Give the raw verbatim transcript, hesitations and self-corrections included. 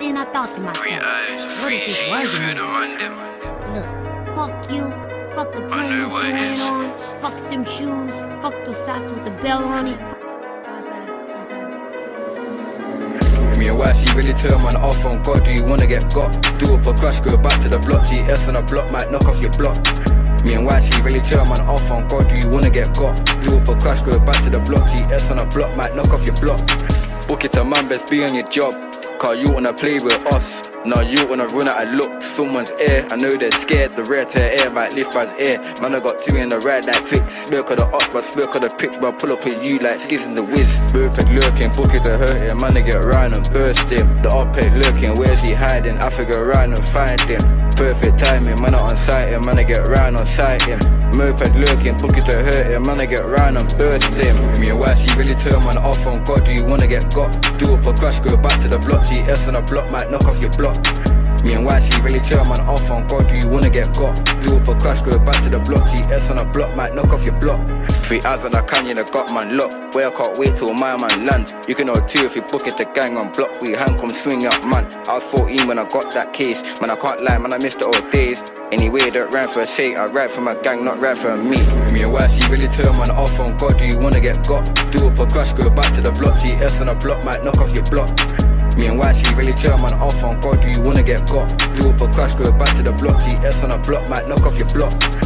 then I thought to myself, what if this wasn't a Look, fuck you, fuck the plane you flying on, fuck them shoes, fuck those socks with the bell on it. Me and why she really turn man off on God, do you wanna get got? Do up a crush, go back to the block, G S on a block, might knock off your block. Me and why she really turn man off on God, do you wanna get got? Do up a crush, go back to the block, G S on a block, might knock off your block. Book it a man, best be on your job, cause you wanna play with us. Now you wanna run out and look, someone's air, I know they're scared, the rare tear air might lift by his ear. Man, I got two in the ride like Twix, smirk of the ops, but smirk of the pics, but pull up with you like skis in the whiz. Perfect lurking, book it to hurt him, man, I get round and burst him. The op-head lurking, where's he hiding? I figure around and find him. Perfect timing, man, I on sight him, man, I get round on sight him. Moped lurking, book it to hurt him, man, I get round and burst him. Me and why she really turn man off on God, do you wanna get got? Do up a crush, go back to the block, G S on a block, might knock off your block. Me and why she really turn man off on God, do you wanna get got? Do up a crush, go back to the block, G S on a block, might knock off your block. Three eyes on the canyon, I got man locked. Where I can't wait till my man lands. You can know two if you book it, the gang on block. We hand come swing up, man. I was fourteen when I got that case. Man, I can't lie, man, I missed the old days. Anyway, don't rhyme for a sake, I ride for my gang, not ride for me. Me and why she really turn man off on God, do you wanna get got? Do up a crush, go back to the block, G S on a block, might knock off your block. Me and why she really turn man off on God, do you wanna get got? Do up a crush, go back to the block, G S on a block, might knock off your block.